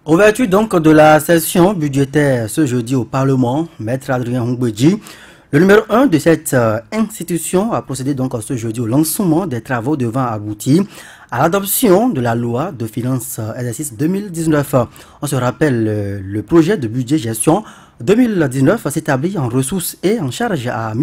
Ouverture donc de la session budgétaire ce jeudi au Parlement, Maître Adrien Ngbeji, le numéro 1 de cette institution, a procédé donc ce jeudi au lancement des travaux devant aboutir à l'adoption de la loi de finances exercice 2019. On se rappelle, le projet de budget gestion 2019 s'établit en ressources et en charge à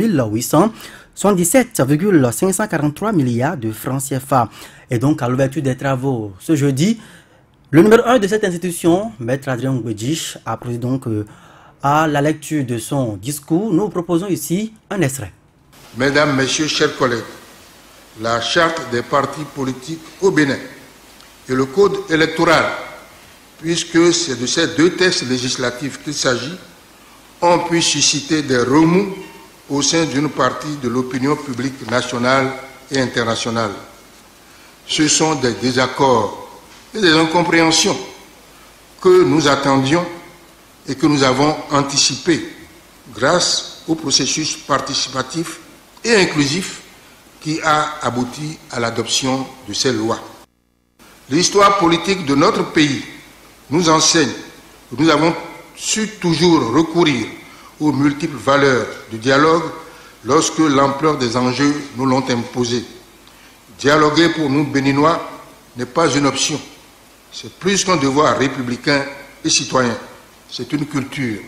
1877,543 milliards de francs CFA. Et donc à l'ouverture des travaux ce jeudi, le numéro 1 de cette institution, Maître Adrien Ngbeji, a procédé donc à la lecture de son discours. Nous proposons ici un extrait. Mesdames, Messieurs, chers collègues, la charte des partis politiques au Bénin et le code électoral, puisque c'est de ces deux textes législatifs qu'il s'agit, ont pu susciter des remous au sein d'une partie de l'opinion publique nationale et internationale. Ce sont des désaccords et des incompréhensions que nous attendions et que nous avons anticipées grâce au processus participatif et inclusif qui a abouti à l'adoption de ces lois. L'histoire politique de notre pays nous enseigne que nous avons su toujours recourir aux multiples valeurs du dialogue lorsque l'ampleur des enjeux nous l'ont imposé. Dialoguer pour nous Béninois n'est pas une option. C'est plus qu'un devoir républicain et citoyen. C'est une culture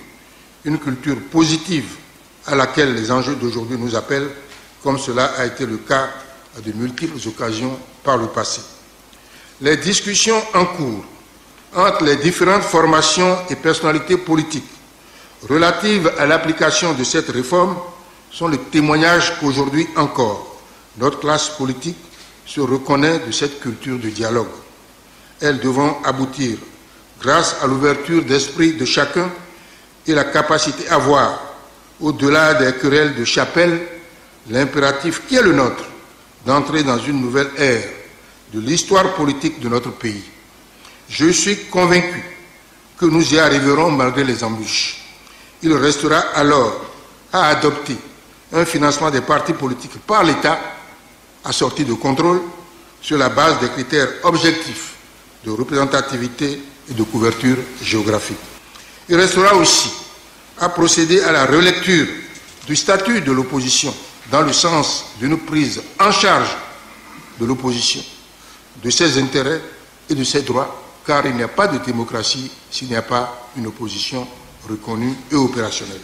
positive à laquelle les enjeux d'aujourd'hui nous appellent, comme cela a été le cas à de multiples occasions par le passé. Les discussions en cours entre les différentes formations et personnalités politiques relatives à l'application de cette réforme sont le témoignage qu'aujourd'hui encore, notre classe politique se reconnaît de cette culture de dialogue. Elles devront aboutir grâce à l'ouverture d'esprit de chacun et la capacité à voir, au-delà des querelles de chapelle, l'impératif qui est le nôtre d'entrer dans une nouvelle ère de l'histoire politique de notre pays. Je suis convaincu que nous y arriverons malgré les embûches. Il restera alors à adopter un financement des partis politiques par l'État, assorti de contrôle, sur la base des critères objectifs de représentativité et de couverture géographique. Il restera aussi à procéder à la relecture du statut de l'opposition dans le sens d'une prise en charge de l'opposition, de ses intérêts et de ses droits, car il n'y a pas de démocratie s'il n'y a pas une opposition reconnue et opérationnelle.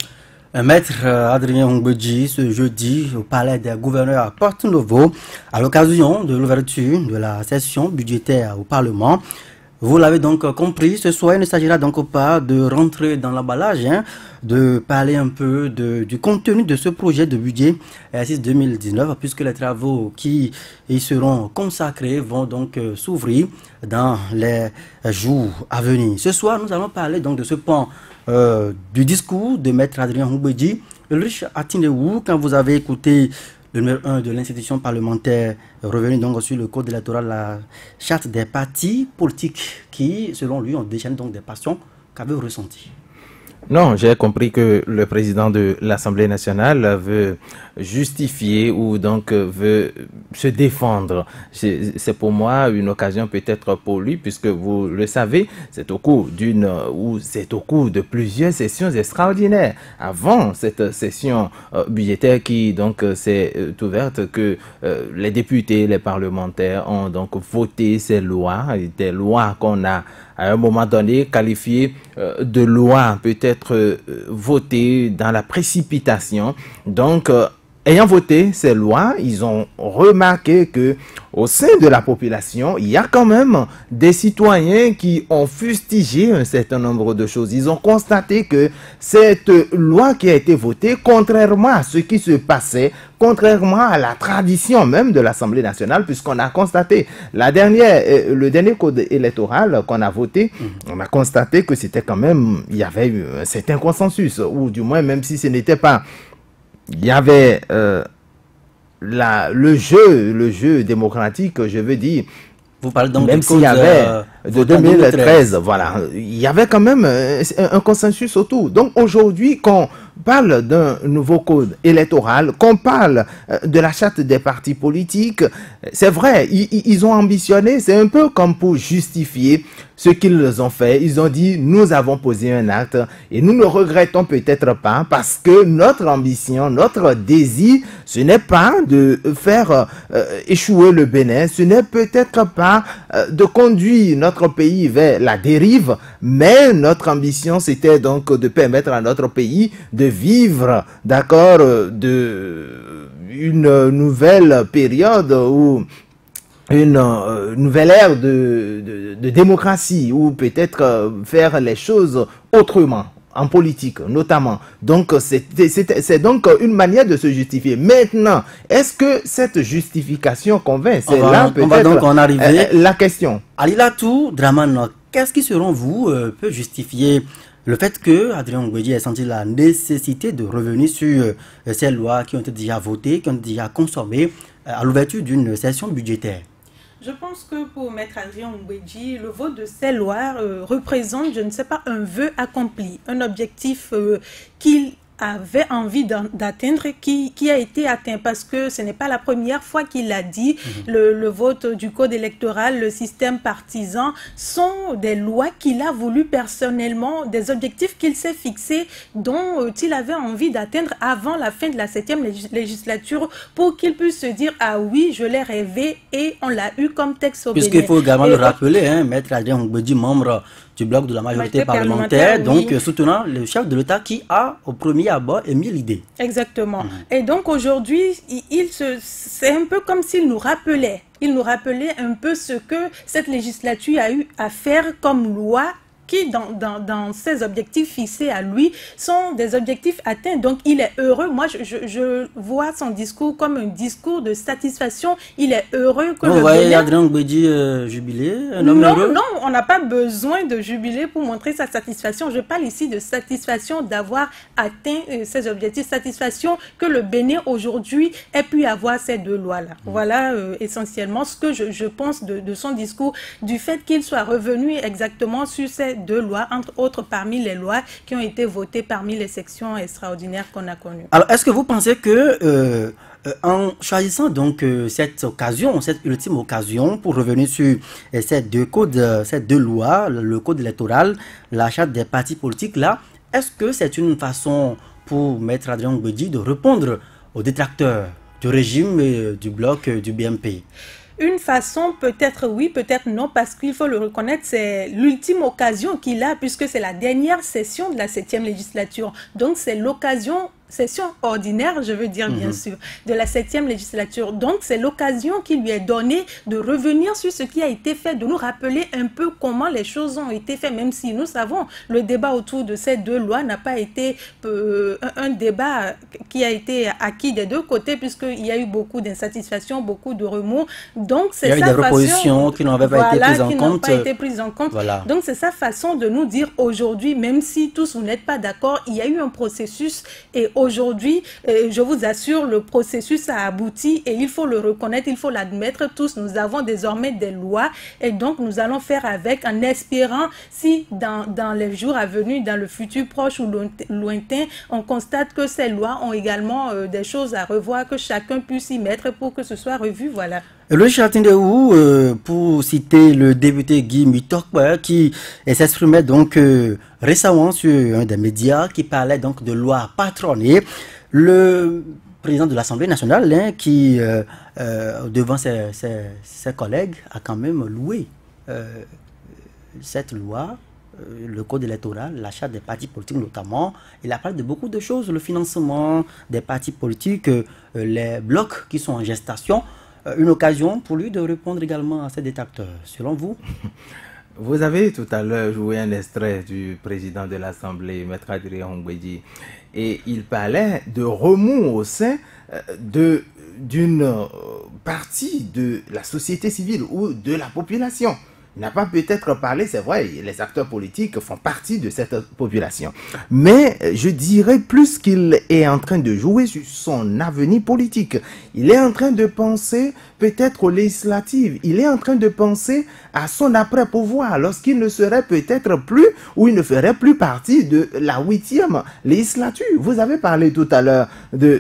Maître Adrien Ngbeji, ce jeudi au palais des gouverneurs à Porto-Novo, à l'occasion de l'ouverture de la session budgétaire au Parlement. Vous l'avez donc compris, ce soir il ne s'agira donc pas de rentrer dans l'emballage, de parler un peu du contenu de ce projet de budget exercice 2019, puisque les travaux qui y seront consacrés vont donc s'ouvrir dans les jours à venir. Ce soir, nous allons parler donc de ce point du discours de Maître Adrien Ngbeji. Ulrich Atinewu, quand vous avez écouté le numéro 1 de l'institution parlementaire, revenu donc sur le code électoral, la charte des partis politiques qui, selon lui, ont déchaîné donc des passions, qu'avez-vous ressenti? Non, j'ai compris que le président de l'Assemblée nationale veut justifier ou donc veut se défendre. C'est pour moi une occasion peut-être pour lui, puisque vous le savez, c'est au cours de plusieurs sessions extraordinaires avant cette session budgétaire qui donc s'est ouverte que les députés, les parlementaires ont donc voté ces lois, des lois qu'on a à un moment donné qualifiées de lois peut-être votées dans la précipitation. Donc ayant voté ces lois, ils ont remarqué que au sein de la population, il y a quand même des citoyens qui ont fustigé un certain nombre de choses. Ils ont constaté que cette loi qui a été votée, contrairement à ce qui se passait, contrairement à la tradition même de l'Assemblée nationale, puisqu'on a constaté le dernier code électoral qu'on a voté, on a constaté que c'était quand même, il y avait eu un certain consensus, ou du moins même si ce n'était pas, il y avait le jeu démocratique, je veux dire. Vous parlez donc même s'il y avait de 2013, voilà, il y avait quand même un consensus autour. Donc aujourd'hui, qu'on parle d'un nouveau code électoral, qu'on parle de la charte des partis politiques, c'est vrai, ils ont ambitionné, c'est un peu comme pour justifier ce qu'ils ont fait. Ils ont dit, nous avons posé un acte et nous ne regrettons peut-être pas parce que notre ambition, notre désir, ce n'est pas de faire échouer le Bénin, ce n'est peut-être pas de conduire notre pays vers la dérive, mais notre ambition, c'était donc de permettre à notre pays de vivre, d'accord, une nouvelle période où une nouvelle ère de démocratie, ou peut-être faire les choses autrement, en politique notamment. Donc c'est donc une manière de se justifier. Maintenant, est-ce que cette justification convainc? C'est là peut-être la question. Alilatou, Draman, qu'est-ce qui selon vous peut justifier le fait que Adrien Ngouedji ait senti la nécessité de revenir sur ces lois qui ont été déjà votées, qui ont été déjà consommées à l'ouverture d'une session budgétaire? Je pense que pour Maître Adrien Ngouedji, le vote de ces lois représente, je ne sais pas, un vœu accompli, un objectif qu'il avait envie d'atteindre, qui a été atteint, parce que ce n'est pas la première fois qu'il l'a dit. Le vote du code électoral, le système partisan sont des lois qu'il a voulu personnellement, des objectifs qu'il s'est fixés, dont il avait envie d'atteindre avant la fin de la 7e législature, pour qu'il puisse se dire, ah oui, je l'ai rêvé et on l'a eu comme texte au Bénin. Puisqu'il faut également le rappeler, hein, Maître Adrien Ngouedji, membre du bloc de la majorité parlementaire, donc oui, soutenant le chef de l'État qui a au premier abord émis l'idée. Exactement. Et donc aujourd'hui, c'est un peu comme s'il nous rappelait. Il nous rappelait un peu ce que cette législature a eu à faire comme loi, qui, dans ses objectifs fixés à lui, sont des objectifs atteints. Donc, il est heureux. Moi, je vois son discours comme un discours de satisfaction. Il est heureux que le Bénin... Adrien Ngouedji jubilé, un homme heureux. Non, on n'a pas besoin de jubiler pour montrer sa satisfaction. Je parle ici de satisfaction d'avoir atteint ses objectifs. Satisfaction que le Bénin, aujourd'hui, ait pu avoir ces deux lois-là. Voilà essentiellement ce que je pense de son discours, du fait qu'il soit revenu exactement sur ces deux lois, entre autres parmi les lois qui ont été votées parmi les sections extraordinaires qu'on a connues. Alors, est-ce que vous pensez que en choisissant donc cette occasion, cette ultime occasion pour revenir sur ces deux codes, ces deux lois, le code électoral, la charte des partis politiques là, est-ce que c'est une façon pour Maître Adrien Ngouedji de répondre aux détracteurs du régime et du bloc du BMP? Une façon, peut-être oui, peut-être non, parce qu'il faut le reconnaître, c'est l'ultime occasion qu'il a, puisque c'est la dernière session de la 7e législature. Donc c'est l'occasion, session ordinaire, je veux dire bien sûr, de la 7e législature. Donc c'est l'occasion qui lui est donnée de revenir sur ce qui a été fait, de nous rappeler un peu comment les choses ont été faites, même si nous savons, le débat autour de ces deux lois n'a pas été un débat qui a été acquis des deux côtés, puisqu'il y a eu beaucoup d'insatisfaction, beaucoup de remous. Donc c'est sa façon... Il y a eu des propositions qui n'ont pas été prises en compte. Voilà. Donc c'est sa façon de nous dire aujourd'hui, même si tous vous n'êtes pas d'accord, il y a eu un processus et aujourd'hui, je vous assure, le processus a abouti et il faut le reconnaître, il faut l'admettre tous. Nous avons désormais des lois et donc nous allons faire avec, en espérant si dans les jours à venir, dans le futur proche ou lointain, on constate que ces lois ont également des choses à revoir, que chacun puisse y mettre pour que ce soit revu, voilà. Le Chatindéou, pour citer le député Guy Mitok, qui s'exprimait donc récemment sur un des médias qui parlait donc de loi patronée, le président de l'Assemblée nationale, hein, qui devant ses collègues a quand même loué cette loi, le code électoral, la charte des partis politiques notamment. Il a parlé de beaucoup de choses, le financement des partis politiques, les blocs qui sont en gestation. Une occasion pour lui de répondre également à ces détracteurs, selon vous? Vous avez tout à l'heure joué un extrait du président de l'Assemblée, Maître Adrien Ngouedji, et il parlait de remous au sein d'une partie de la société civile ou de la population. Il n'a pas peut-être parlé, c'est vrai, les acteurs politiques font partie de cette population. Mais je dirais plus qu'il est en train de jouer sur son avenir politique. Il est en train de penser peut-être aux législatives. Il est en train de penser à son après-pouvoir lorsqu'il ne serait peut-être plus ou il ne ferait plus partie de la 8e législature. Vous avez parlé tout à l'heure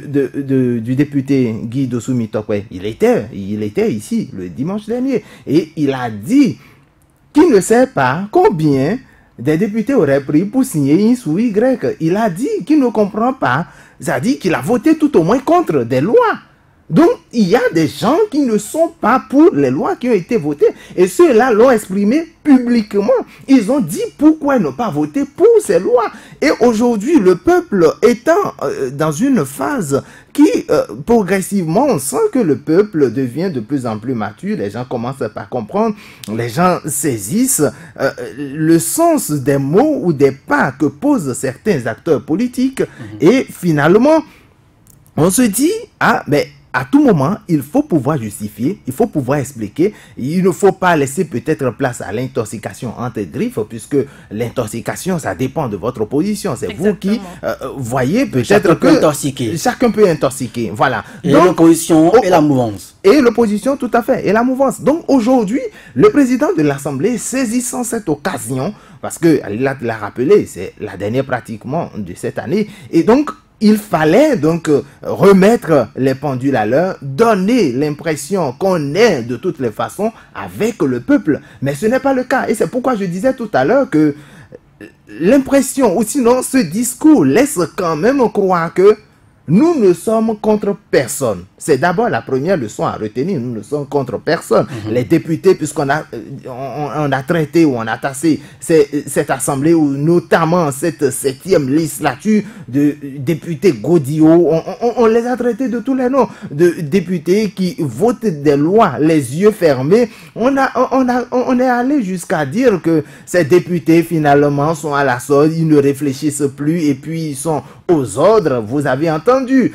du député Guy Dossou Tokwe. Il était ici le dimanche dernier et il a dit qu'il ne sait pas combien des députés auraient pris pour signer X ou Y. Il a dit qu'il ne comprend pas. Ça dit qu'il a voté tout au moins contre des lois. Donc, il y a des gens qui ne sont pas pour les lois qui ont été votées. Et ceux-là l'ont exprimé publiquement. Ils ont dit pourquoi ne pas voter pour ces lois. Et aujourd'hui, le peuple étant dans une phase qui, progressivement, on sent que le peuple devient de plus en plus mature. Les gens commencent à comprendre. Les gens saisissent le sens des mots ou des pas que posent certains acteurs politiques. Et finalement, on se dit, ah, mais à tout moment, il faut pouvoir justifier, il faut pouvoir expliquer. Il ne faut pas laisser peut-être place à l'intoxication entre griffes, puisque l'intoxication, ça dépend de votre position. C'est vous qui voyez peut-être que chacun peut intoxiquer. Voilà. Et l'opposition et la mouvance. Et l'opposition, tout à fait, et la mouvance. Donc aujourd'hui, le président de l'Assemblée, saisissant cette occasion, parce qu'il l'a rappelé, c'est la dernière pratiquement de cette année, et donc, il fallait donc remettre les pendules à l'heure, donner l'impression qu'on est de toutes les façons avec le peuple. Mais ce n'est pas le cas. Et c'est pourquoi je disais tout à l'heure que l'impression, ou sinon ce discours laisse quand même croire que nous ne sommes contre personne. C'est d'abord la première leçon à retenir. Nous ne sommes contre personne. Les députés, puisqu'on a, on a traité ou on a tassé cette assemblée, ou notamment cette 7e législature de députés godillots, on les a traités de tous les noms. De députés qui votent des lois les yeux fermés. On est allé jusqu'à dire que ces députés finalement sont à la solde, ils ne réfléchissent plus et puis ils sont aux ordres. Vous avez entendu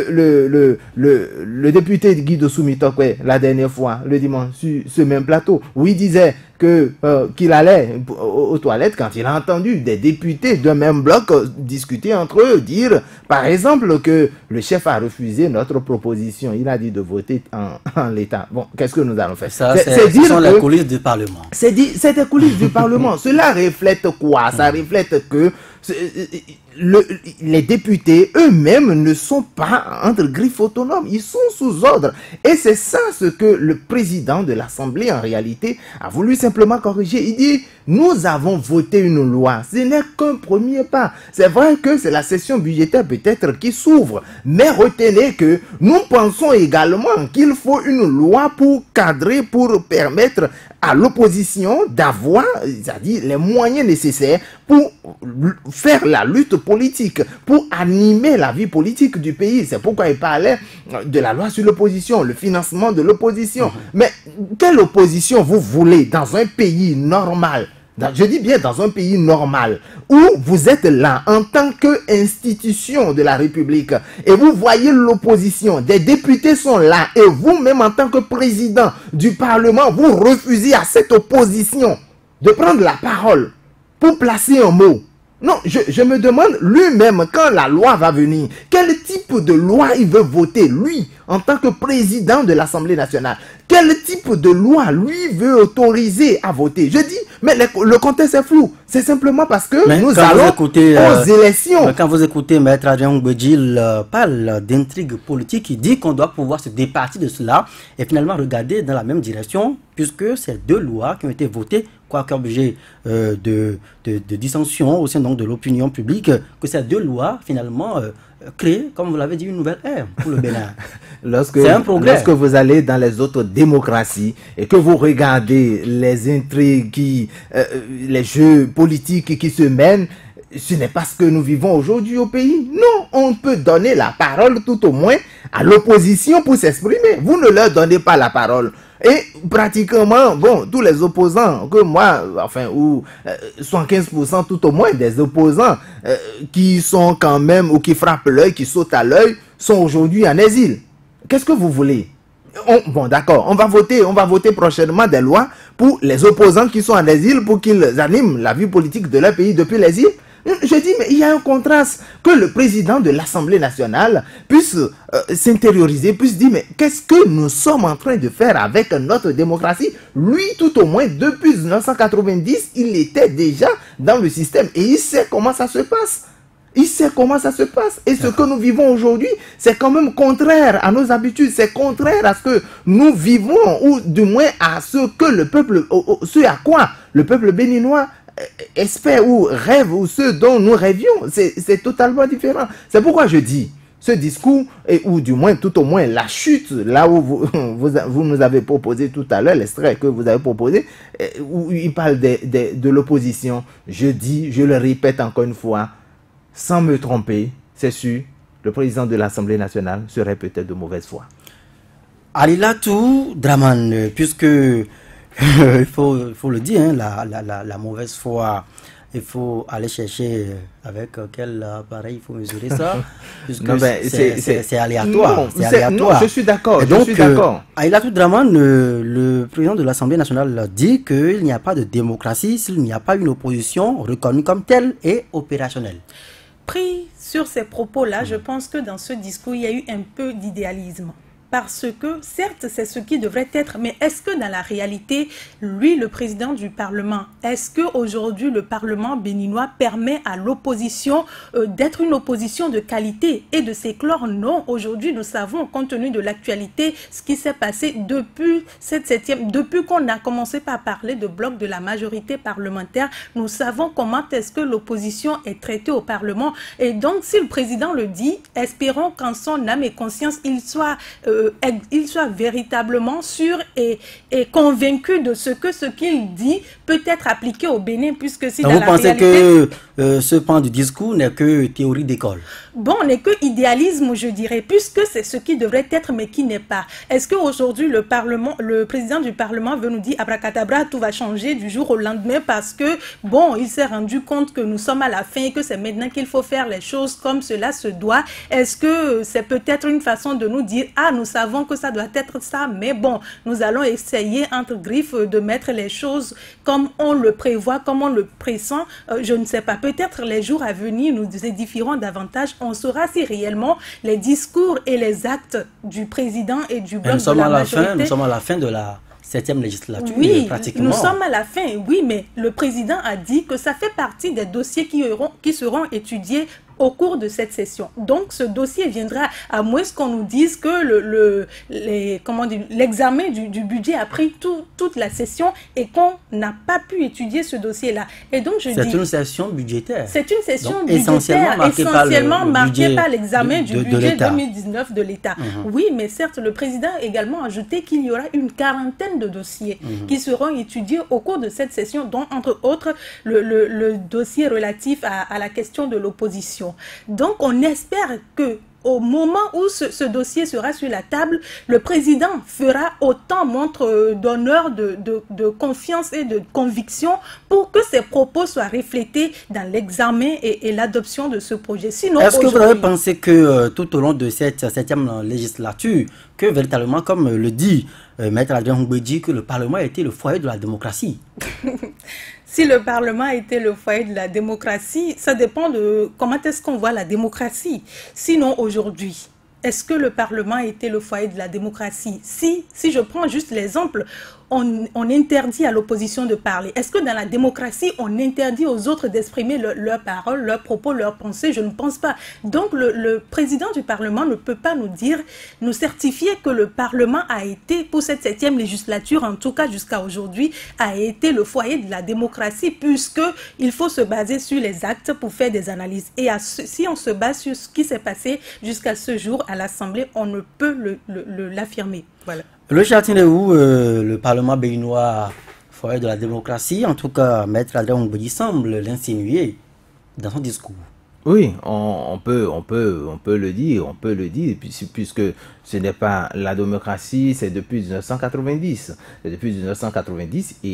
le député Guy Dossou Tokwe la dernière fois, le dimanche, sur ce même plateau, où il disait qu'il allait aux toilettes quand il a entendu des députés d'un même bloc discuter entre eux, dire par exemple que le chef a refusé notre proposition. Il a dit de voter en l'état. Bon, qu'est-ce que nous allons faire? Ça, ce sont les coulisses du Parlement. C'est des coulisses du Parlement. Cela reflète quoi? Ça reflète que les députés eux-mêmes ne sont pas entre griffes autonomes, ils sont sous ordre. Et c'est ça ce que le président de l'Assemblée en réalité a voulu simplement corriger. Il dit, nous avons voté une loi, ce n'est qu'un premier pas. C'est vrai que c'est la session budgétaire peut-être qui s'ouvre, mais retenez que nous pensons également qu'il faut une loi pour cadrer, pour permettre à l'opposition d'avoir, c'est-à-dire les moyens nécessaires pour faire la lutte politique, pour animer la vie politique du pays. C'est pourquoi il parlait de la loi sur l'opposition, le financement de l'opposition. Mais quelle opposition vous voulez dans un pays normal? Je dis bien dans un pays normal, où vous êtes là en tant qu'institution de la République et vous voyez l'opposition, des députés sont là et vous-même en tant que président du Parlement, vous refusez à cette opposition de prendre la parole pour placer un mot. Non, je me demande lui-même, quand la loi va venir, quel type de loi il veut voter, lui, en tant que président de l'Assemblée nationale. Quel type de loi, lui, veut autoriser à voter? Je dis, mais le contexte est flou. C'est simplement parce que nous allons aux élections. Quand vous écoutez Maître Adrien Ngbeji, il parle d'intrigue politique. Il dit qu'on doit pouvoir se départir de cela et finalement regarder dans la même direction, puisque c'est deux lois qui ont été votées, quoique objet de dissension au sein donc de l'opinion publique, que ces deux lois finalement créent, comme vous l'avez dit, une nouvelle ère pour le Bénin. C'est un progrès. Lorsque vous allez dans les autres démocraties et que vous regardez les intrigues, les jeux politiques qui se mènent, ce n'est pas ce que nous vivons aujourd'hui au pays. Non, on peut donner la parole tout au moins à l'opposition pour s'exprimer. Vous ne leur donnez pas la parole. Et pratiquement, bon, tous les opposants que moi, enfin, ou 75% tout au moins des opposants qui sont quand même, ou qui frappent l'œil, qui sautent à l'œil, sont aujourd'hui en exil. Qu'est-ce que vous voulez? Bon, d'accord, on va voter prochainement des lois pour les opposants qui sont en exil, pour qu'ils animent la vie politique de leur pays depuis l'exil. Je dis, mais il y a un contraste, que le président de l'Assemblée nationale puisse s'intérioriser, puisse dire, mais qu'est-ce que nous sommes en train de faire avec notre démocratie? Lui, tout au moins, depuis 1990, il était déjà dans le système et il sait comment ça se passe. Il sait comment ça se passe. Et ce que nous vivons aujourd'hui, c'est quand même contraire à nos habitudes. C'est contraire à ce que nous vivons, ou du moins à ce que le peuple, ce à quoi le peuple béninois espère ou rêve, ou ce dont nous rêvions. C'est totalement différent. C'est pourquoi je dis, ce discours, ou du moins, tout au moins, la chute, là où vous nous avez proposé tout à l'heure, l'extrait que vous avez proposé, où il parle de l'opposition. Je dis, je le répète encore une fois, sans me tromper, c'est sûr, le président de l'Assemblée nationale serait peut-être de mauvaise foi. Alilatou Draman, puisque il faut le dire, hein, la mauvaise foi, il faut aller chercher avec quel appareil il faut mesurer ça, puisque c'est aléatoire. Non, je suis d'accord. Alilatou Draman, le président de l'Assemblée nationale, dit qu'il n'y a pas de démocratie s'il n'y a pas une opposition reconnue comme telle et opérationnelle. Pris sur ces propos-là, je pense que dans ce discours, il y a eu un peu d'idéalisme. Parce que, certes, c'est ce qui devrait être, mais est-ce que dans la réalité, lui, le président du Parlement, est-ce qu'aujourd'hui, le Parlement béninois permet à l'opposition d'être une opposition de qualité et de s'éclore? Non, aujourd'hui, nous savons, compte tenu de l'actualité, ce qui s'est passé depuis depuis qu'on a commencé par parler de bloc de la majorité parlementaire, nous savons comment est-ce que l'opposition est traitée au Parlement. Et donc, si le président le dit, espérons qu'en son âme et conscience, il soit véritablement sûr et convaincu de ce qu'il dit peut être appliqué au Bénin, puisque si dans vous pensez que ce pan du discours n'est que théorie d'école? Bon, n'est que idéalisme, je dirais, puisque c'est ce qui devrait être, mais qui n'est pas. Est-ce qu'aujourd'hui, le président du Parlement veut nous dire, abracadabra, tout va changer du jour au lendemain parce que, bon, il s'est rendu compte que nous sommes à la fin et que c'est maintenant qu'il faut faire les choses comme cela se doit? Est-ce que c'est peut-être une façon de nous dire, ah, nous savons que ça doit être ça, mais bon, nous allons essayer, entre griffes, de mettre les choses comme on le prévoit, comme on le pressent? Je ne sais pas. Peut-être les jours à venir nous édifieront davantage. On saura si réellement les discours et les actes du président et du bloc de la majorité... Nous sommes à la fin de la 7e législature, oui, pratiquement. Nous sommes à la fin, oui, mais le président a dit que ça fait partie des dossiers qui seront étudiés au cours de cette session. Donc, ce dossier viendra, à moins qu'on nous dise que l'examen du budget a pris toute la session et qu'on n'a pas pu étudier ce dossier-là. Et donc, je dis... C'est une session budgétaire. C'est une session budgétaire, essentiellement marquée par l'examen du budget 2019 de l'État. Oui, mais certes, le président a également ajouté qu'il y aura une quarantaine de dossiers qui seront étudiés au cours de cette session, dont, entre autres, le dossier relatif à la question de l'opposition. Donc, on espère que au moment où ce dossier sera sur la table, le président fera autant montre d'honneur, de confiance et de conviction pour que ses propos soient reflétés dans l'examen et l'adoption de ce projet. Sinon, est-ce que vous avez pensé que tout au long de cette 7e législature, que véritablement, comme le dit Maître Adrien Humbedji, que le Parlement a été le foyer de la démocratie? Si le Parlement a été le foyer de la démocratie, ça dépend de comment est-ce qu'on voit la démocratie. Sinon, aujourd'hui, est-ce que le Parlement a été le foyer de la démocratie? Si je prends juste l'exemple, on interdit à l'opposition de parler. Est-ce que dans la démocratie, on interdit aux autres d'exprimer leurs paroles, leurs propos, leurs pensées? Je ne pense pas. Donc, le président du Parlement ne peut pas nous certifier que le Parlement a été, pour cette 7e législature, en tout cas jusqu'à aujourd'hui, a été le foyer de la démocratie, puisqu'il faut se baser sur les actes pour faire des analyses. Et si on se base sur ce qui s'est passé jusqu'à ce jour à l'Assemblée, on ne peut l'affirmer. Voilà. Le châtiment où le Parlement béninois, foyer de la démocratie, en tout cas, Maître Adrien Humbedji semble l'insinuer dans son discours. Oui, on peut le dire, puisque ce n'est pas la démocratie, c'est depuis 1990. C'est depuis 1990 et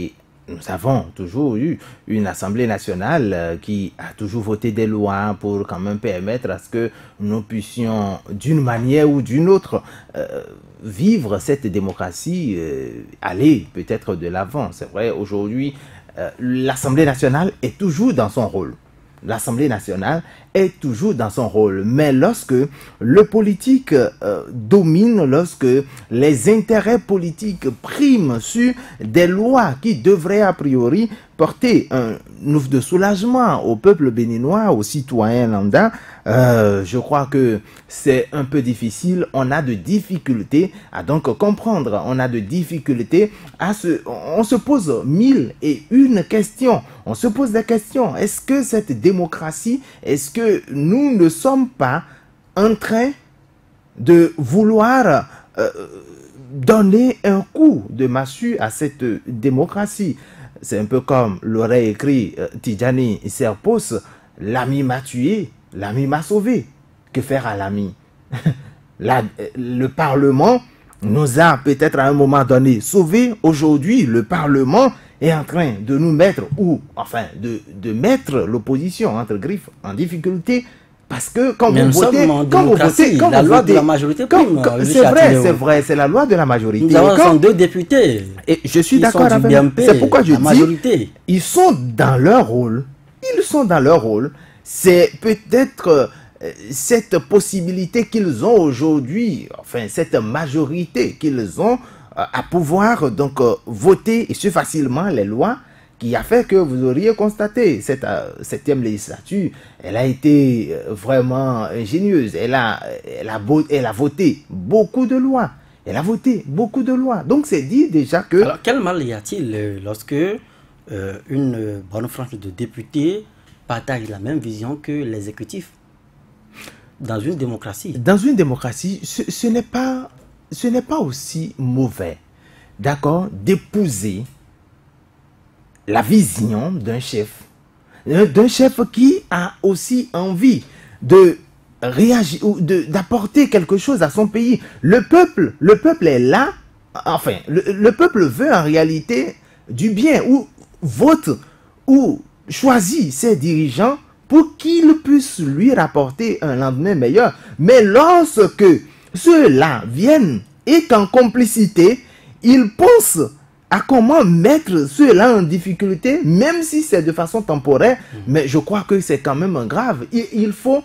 nous avons toujours eu une Assemblée nationale qui a toujours voté des lois pour quand même permettre à ce que nous puissions, d'une manière ou d'une autre, vivre cette démocratie, aller peut-être de l'avant. C'est vrai, aujourd'hui, l'Assemblée nationale est toujours dans son rôle. L'Assemblée nationale est toujours dans son rôle. Mais lorsque le politique domine, lorsque les intérêts politiques priment sur des lois qui devraient a priori porter un ouf de soulagement au peuple béninois, aux citoyens lambda, je crois que c'est un peu difficile. On a de difficultés à donc comprendre. On a de difficultés à on se pose 1001 questions. On se pose des questions. Est-ce que cette démocratie, est-ce que nous ne sommes pas en train de vouloir donner un coup de massue à cette démocratie? C'est un peu comme l'aurait écrit Tidjani Serpos, l'ami m'a tué, l'ami m'a sauvé. Que faire à l'ami? Le Parlement nous a peut-être à un moment donné sauvés. Aujourd'hui, le Parlement est en train de nous mettre, ou enfin de mettre l'opposition entre griffes en difficulté. Parce que quand vous votez, la loi de la majorité prime. C'est vrai, c'est la loi de la majorité. Nous avons 2 députés. Et je suis d'accord avec vous. C'est pourquoi je dis, ils sont dans leur rôle. Ils sont dans leur rôle. C'est peut-être cette possibilité qu'ils ont aujourd'hui, enfin cette majorité qu'ils ont à pouvoir donc voter et si facilement les lois, qui a fait que vous auriez constaté cette 7e législature, elle a été vraiment ingénieuse. Elle a voté beaucoup de lois. Elle a voté beaucoup de lois. Donc c'est dit déjà que... Alors quel mal y a-t-il lorsque une bonne frange de députés partage la même vision que l'exécutif dans une démocratie? Dans une démocratie, ce n'est pas aussi mauvais, d'accord, d'épouser la vision d'un chef qui a aussi envie de réagir ou d'apporter quelque chose à son pays. Le peuple est là, enfin, le peuple veut en réalité du bien, ou vote, ou choisit ses dirigeants pour qu'ils puissent lui rapporter un lendemain meilleur. Mais lorsque ceux-là viennent et qu'en complicité, ils pensent à comment mettre ceux-là en difficulté, même si c'est de façon temporaire, mais je crois que c'est quand même grave. Il faut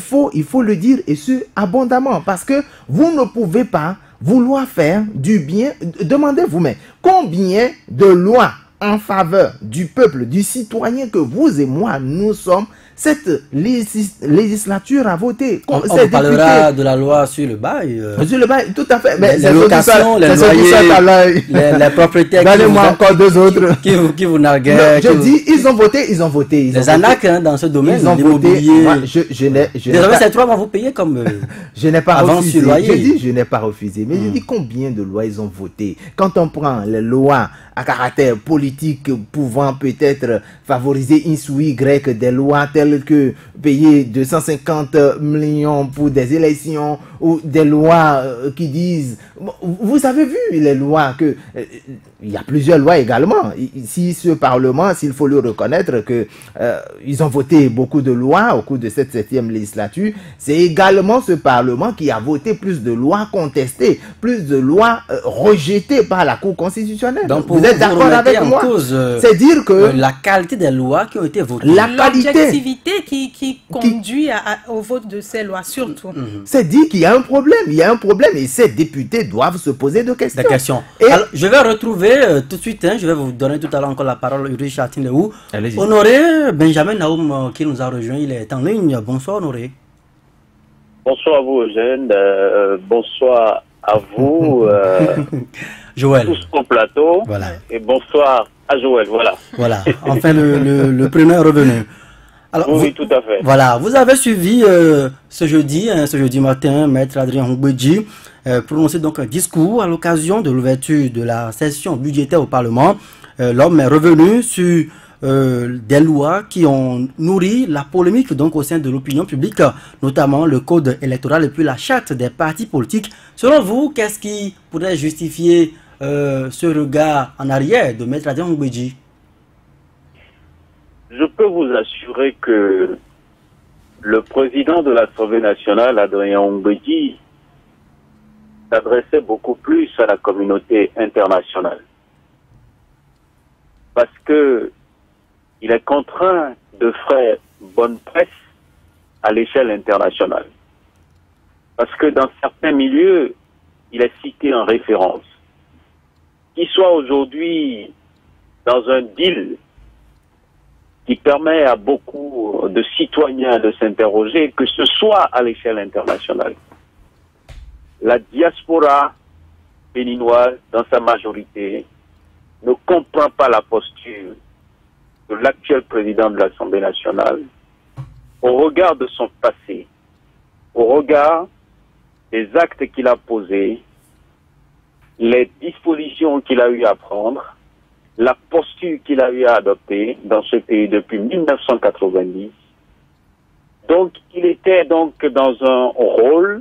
le dire, et ce, abondamment, parce que vous ne pouvez pas vouloir faire du bien. Demandez vous-même, combien de lois en faveur du peuple, du citoyen que vous et moi, nous sommes, cette législature a voté. On parlera de la loi sur le bail. Sur le bail, tout à fait. Mais les locations, les loyers, les propriétaires. Donnez-moi encore 2 autres. Qui vous narguent. Je dis, ils ont voté. Les anacs dans ce domaine. Ils ont voté. Moi, désormais, c'est 3 mois vous payez comme. Je n'ai pas refusé. Je dis, je n'ai pas refusé. Mais je dis, combien de lois ils ont voté? Quand on prend les lois à caractère politique pouvant peut-être favoriser X ou Y, des lois telles que payer 250 millions pour des élections, ou des lois qui disent... Vous avez vu les lois que... il y a plusieurs lois également. Si ce Parlement, s'il faut le reconnaître, que ils ont voté beaucoup de lois au cours de cette 7e législature, c'est également ce Parlement qui a voté plus de lois contestées, plus de lois rejetées par la Cour constitutionnelle. Donc vous êtes d'accord avec moi? C'est dire que la qualité des lois qui ont été votées, l'objectivité qui conduit au vote de ces lois, surtout. C'est dit qu'il y a un problème. Il y a un problème et ces députés doivent se poser des questions. Alors, je vais retrouver tout de suite, je vais vous donner tout à l'heure encore la parole, Ulrich Chatin-Leou. Honoré Benjamin Naoum qui nous a rejoint, il est en ligne. Bonsoir Honoré. Bonsoir à vous Eugène, bonsoir à vous Joël. Tous au plateau, voilà. Et bonsoir à Joël, voilà, enfin le premier est revenu. Alors, oui, tout à fait. Voilà, vous avez suivi ce jeudi matin, Maître Adrien Hongbeji prononcer donc un discours à l'occasion de l'ouverture de la session budgétaire au Parlement. L'homme est revenu sur des lois qui ont nourri la polémique donc au sein de l'opinion publique, notamment le code électoral et puis la charte des partis politiques. Selon vous, qu'est-ce qui pourrait justifier ce regard en arrière de Maître Adrien Hongbeji? je peux vous assurer que le président de l'Assemblée nationale, Adrien Mbedji, s'adressait beaucoup plus à la communauté internationale. Parce que il est contraint de faire bonne presse à l'échelle internationale. Parce que dans certains milieux, il est cité en référence. Qu'il soit aujourd'hui dans un deal qui permet à beaucoup de citoyens de s'interroger, que ce soit à l'échelle internationale. La diaspora béninoise, dans sa majorité, ne comprend pas la posture de l'actuel président de l'Assemblée nationale au regard de son passé, au regard des actes qu'il a posés, les dispositions qu'il a eu à prendre, la posture qu'il a eu à adopter dans ce pays depuis 1990. Donc, il était donc dans un rôle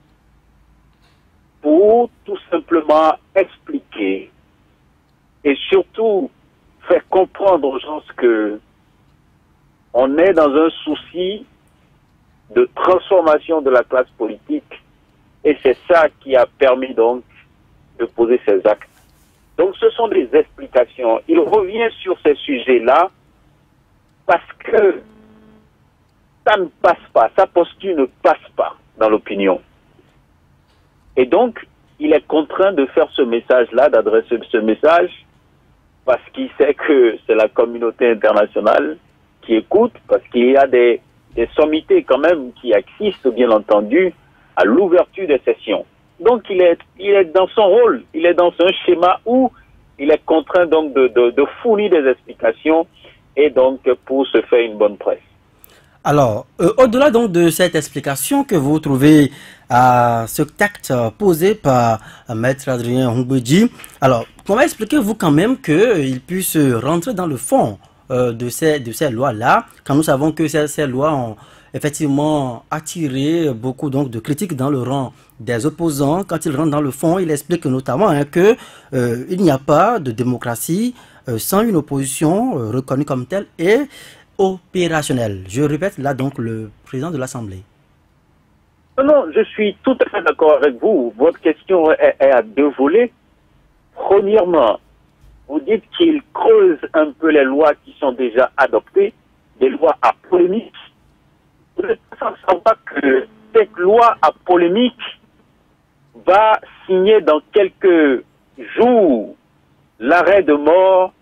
pour tout simplement expliquer et surtout faire comprendre aux gens que on est dans un souci de transformation de la classe politique et c'est ça qui a permis donc de poser ces actes. Donc ce sont des explications. Il revient sur ces sujets-là parce que ça ne passe pas, sa posture ne passe pas dans l'opinion. Et donc, il est contraint de faire ce message-là, d'adresser ce message, parce qu'il sait que c'est la communauté internationale qui écoute, parce qu'il y a des sommités quand même qui existent, bien entendu, à l'ouverture des sessions. Donc, il est dans son rôle, il est dans un schéma où il est contraint donc de fournir des explications et donc pour se faire une bonne presse. Alors, au-delà donc de cette explication que vous trouvez à ce acte posé par Maître Adrien Mbedji, alors, comment expliquez-vous quand même qu'il puisse rentrer dans le fond de ces lois-là, quand nous savons que ces lois ont effectivement attiré beaucoup donc de critiques dans le rang des opposants? Quand il rentre dans le fond, il explique notamment que il n'y a pas de démocratie sans une opposition reconnue comme telle et opérationnelle. Je répète là donc le président de l'Assemblée. Non, je suis tout à fait d'accord avec vous. Votre question est à deux volets. Premièrement, vous dites qu'il creuse un peu les lois qui sont déjà adoptées, des lois à polémique. Vous êtes sans savoir que cette loi à polémique va signer dans quelques jours l'arrêt de mort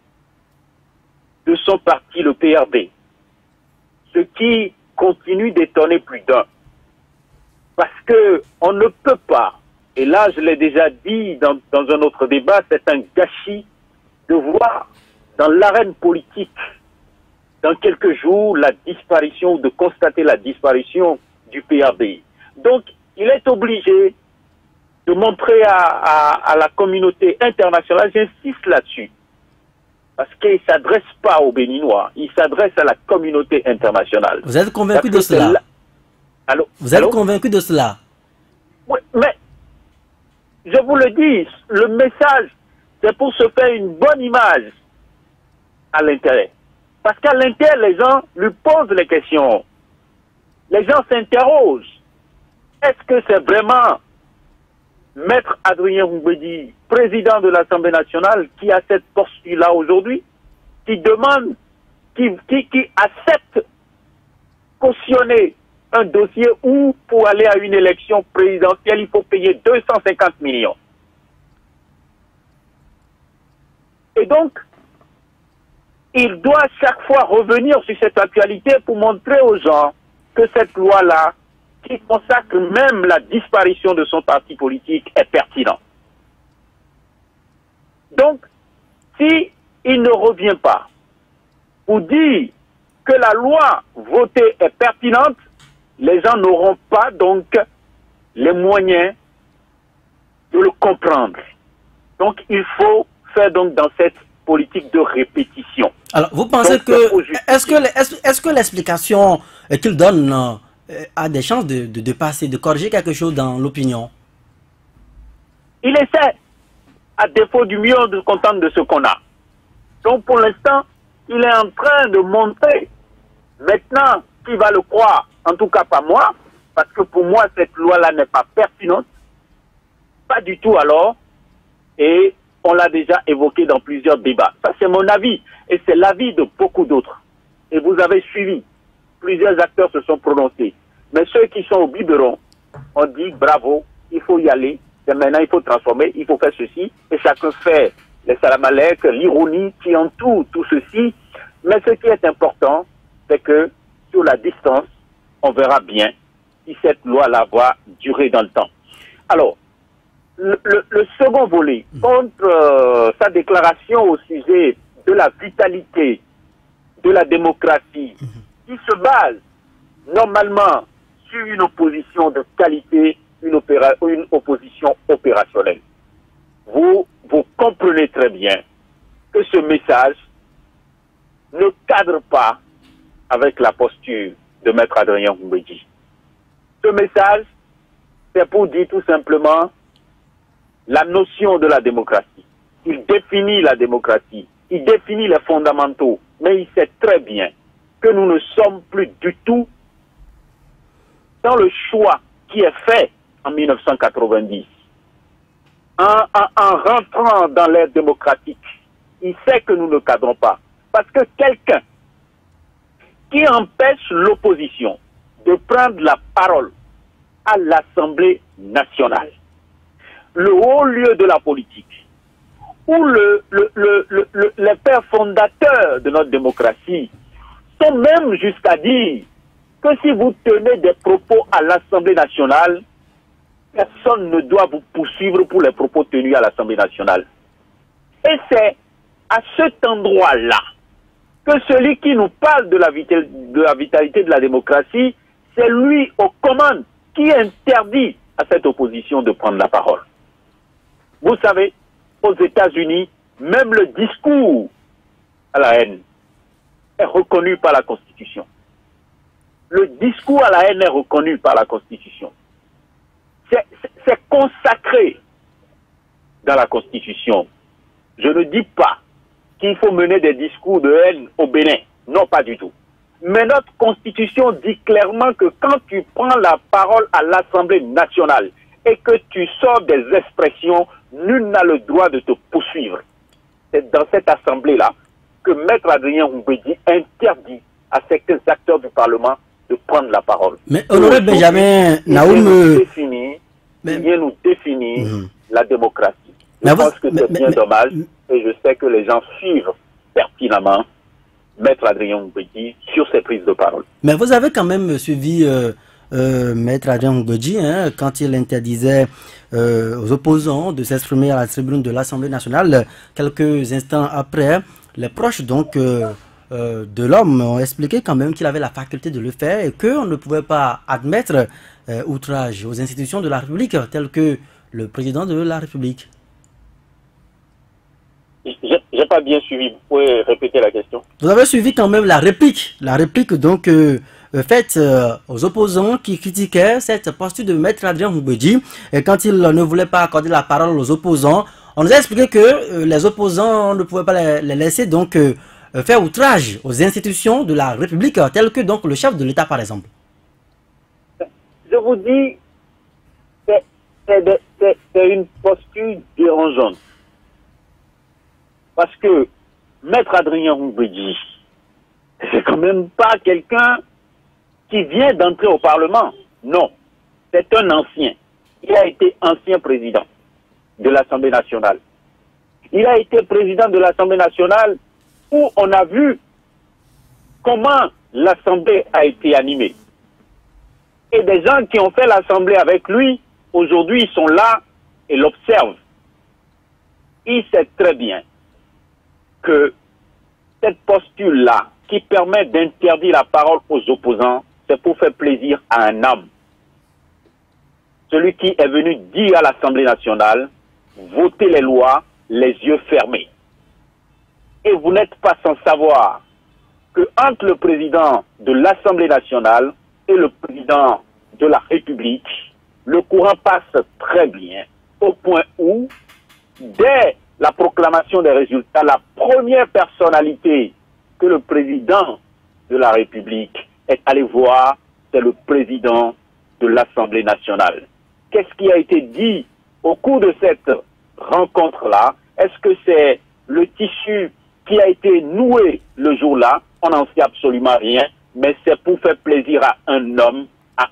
de son parti, le PRD. Ce qui continue d'étonner plus d'un. Parce que on ne peut pas, et là je l'ai déjà dit dans un autre débat, c'est un gâchis de voir dans l'arène politique, dans quelques jours, la disparition, de constater la disparition du PRD. Donc, il est obligé de montrer à la communauté internationale, j'insiste là-dessus, parce qu'il ne s'adresse pas aux Béninois, il s'adresse à la communauté internationale. Vous êtes convaincu de cela? Vous êtes convaincu de cela? Oui, mais je vous le dis, le message, c'est pour se faire une bonne image à l'intérieur. Parce qu'à l'intérieur, les gens lui posent les questions. Les gens s'interrogent. Est-ce que c'est vraiment Maître Adrien Mbedji, président de l'Assemblée nationale, qui a cette posture-là aujourd'hui, qui demande, qui accepte cautionner un dossier où, pour aller à une élection présidentielle, il faut payer 250 millions. Et donc, il doit chaque fois revenir sur cette actualité pour montrer aux gens que cette loi-là, qui consacre même la disparition de son parti politique, est pertinente. Donc, si il ne revient pas pour dire que la loi votée est pertinente, les gens n'auront pas donc les moyens de le comprendre. Donc, il faut faire donc dans cette politique de répétition. Alors, vous pensez donc, est-ce que l'explication qu'il donne a des chances de passer, de corriger quelque chose dans l'opinion? Il essaie, à défaut du mieux, de se contenter de ce qu'on a. Donc, pour l'instant, Il est en train de monter. Maintenant, qui va le croire? En tout cas, pas moi, parce que pour moi, cette loi-là n'est pas pertinente. Pas du tout alors. Et on l'a déjà évoqué dans plusieurs débats. Ça, c'est mon avis. Et c'est l'avis de beaucoup d'autres. Et vous avez suivi. Plusieurs acteurs se sont prononcés. Mais ceux qui sont au biberon ont dit bravo, il faut y aller. Et maintenant, il faut transformer, il faut faire ceci. Et chacun fait les salamalek, l'ironie qui entoure tout ceci. Mais ce qui est important, c'est que sur la distance, on verra bien si cette loi-là va durer dans le temps. Alors, le second volet, contre sa déclaration au sujet de la vitalité de la démocratie, qui se base normalement sur une opposition de qualité, une opposition opérationnelle. Vous comprenez très bien que ce message ne cadre pas avec la posture de Maître Adrien Goumbedji. Ce message, c'est pour dire tout simplement la notion de la démocratie. Il définit la démocratie, il définit les fondamentaux, mais il sait très bien que nous ne sommes plus du tout dans le choix qui est fait en 1990. En rentrant dans l'ère démocratique, il sait que nous ne cadrons pas. Parce que quelqu'un qui empêche l'opposition de prendre la parole à l'Assemblée nationale, le haut lieu de la politique, où les pères fondateurs de notre démocratie sont même jusqu'à dire que si vous tenez des propos à l'Assemblée nationale, personne ne doit vous poursuivre pour les propos tenus à l'Assemblée nationale. Et c'est à cet endroit-là que celui qui nous parle de la vitalité de la démocratie, c'est lui aux commandes qui interdit à cette opposition de prendre la parole. Vous savez, aux États-Unis, même le discours à la haine est reconnu par la Constitution. Le discours à la haine est reconnu par la Constitution. C'est consacré dans la Constitution. Je ne dis pas qu'il faut mener des discours de haine au Bénin. Non, pas du tout. Mais notre Constitution dit clairement que quand tu prends la parole à l'Assemblée nationale et que tu sors des expressions, nul n'a le droit de te poursuivre. C'est dans cette Assemblée-là que Maître Adrien Goumbedji interdit à certains acteurs du Parlement de prendre la parole. Mais Honoré Benjamin Naoum... Il vient nous définir la démocratie. Je pense que c'est bien dommage et je sais que les gens suivent pertinemment Maître Adrien Goumbedji sur ses prises de parole. Mais vous avez quand même suivi Maître Adrien Goumbedji quand il interdisait aux opposants de s'exprimer à la tribune de l'Assemblée nationale. Quelques instants après, les proches donc de l'homme ont expliqué quand même qu'il avait la faculté de le faire et qu'on ne pouvait pas admettre outrage aux institutions de la République telles que le président de la République. J'ai pas bien suivi. Vous pouvez répéter la question? Vous avez suivi quand même la réplique donc faite aux opposants qui critiquaient cette posture de Maître Adrien Goumbedji. Et quand il ne voulait pas accorder la parole aux opposants, on nous a expliqué que les opposants ne pouvaient pas les laisser donc faire outrage aux institutions de la République telles que donc le chef de l'État par exemple. Je vous dis, c'est une posture dérangeante. Parce que Maître Adrien Goumbedji, c'est quand même pas quelqu'un qui vient d'entrer au Parlement. Non, c'est un ancien. Il a été ancien président de l'Assemblée nationale. Il a été président de l'Assemblée nationale où on a vu comment l'Assemblée a été animée. Et des gens qui ont fait l'Assemblée avec lui, aujourd'hui, ils sont là et l'observent. Il sait très bien que cette posture-là, qui permet d'interdire la parole aux opposants, c'est pour faire plaisir à un homme. Celui qui est venu dire à l'Assemblée nationale, votez les lois, les yeux fermés. Et vous n'êtes pas sans savoir que entre le président de l'Assemblée nationale et le président de la République, le courant passe très bien, au point où, dès la proclamation des résultats, la première personnalité que le président de la République est allé voir, c'est le président de l'Assemblée nationale. Qu'est-ce qui a été dit au cours de cette rencontre-là? Est-ce que c'est le tissu qui a été noué le jour-là? On n'en sait absolument rien, mais c'est pour faire plaisir à un homme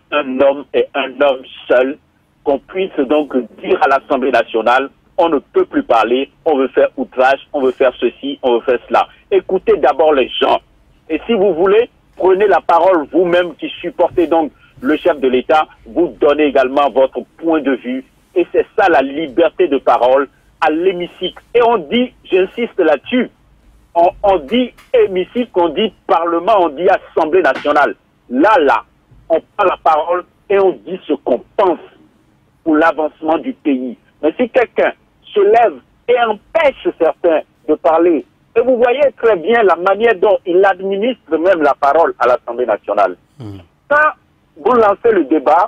et un homme seul, qu'on puisse donc dire à l'Assemblée nationale, on ne peut plus parler, on veut faire outrage, on veut faire ceci, on veut faire cela. Écoutez d'abord les gens. Et si vous voulez, prenez la parole vous-même qui supportez donc le chef de l'État, vous donnez également votre point de vue. Et c'est ça la liberté de parole à l'hémicycle. Et on dit, j'insiste là-dessus, on dit hémicycle, on dit parlement, on dit assemblée nationale. Là, on prend la parole et on dit ce qu'on pense pour l'avancement du pays. Mais si quelqu'un se lève et empêche certains de parler, et vous voyez très bien la manière dont il administre même la parole à l'Assemblée nationale. Quand vous lancez le débat,